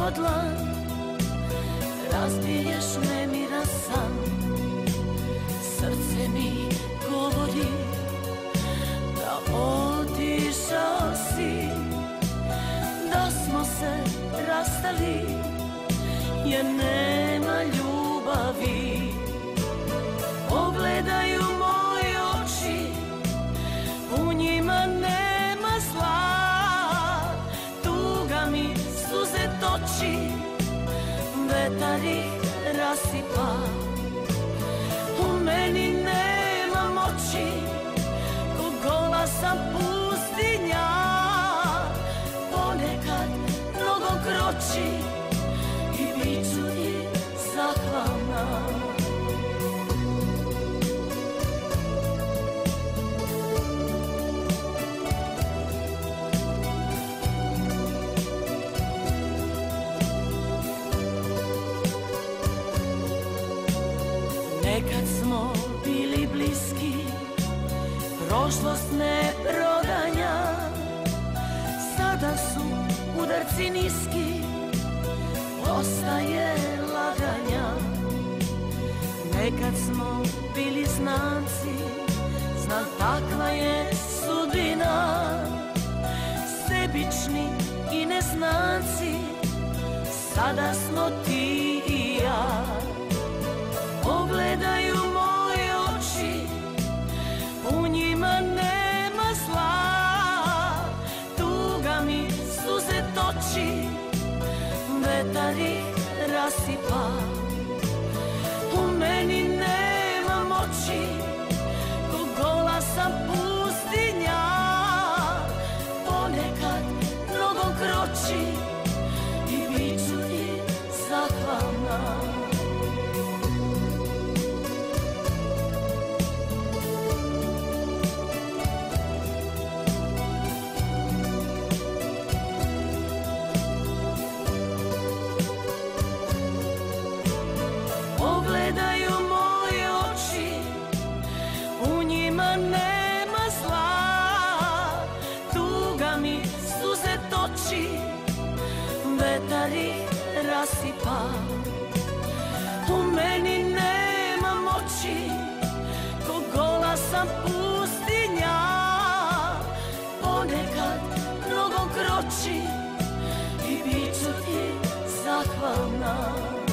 ko dlan, razbiješ nemiran san. Srce mi govori da otišao si, da smo se rastali jer nema ljubavi. Pogledaju moje oči, u njima nema zla, tuga mi suze toči, vetar ih rasipa. U meni nema moći, ko gola sam pustinja, ponekad nogom kroči i biću ti zahvalna. Nekad smo bili bliski, prošlost neprodanja, sada su udarci niski, ostaje laganja. Nekad smo bili znanci, znam takva je sudbina, sebični i neznanci, sada smo ti i ja. Pogledaju moje oči, u njima nema zla, tuga mi suze toči, vetar ih rasipa. U meni nema moći, ko gola sam pustinja, ponekad nogom kroči i biću ti zahvalna. Pogledaju moje oči, u njima nema zla, tuga mi suze toči, vetar ih rasipa. U meni nema moći, ko gola sam pustinja, ponekad nogom kroči i biću ti zahvalna.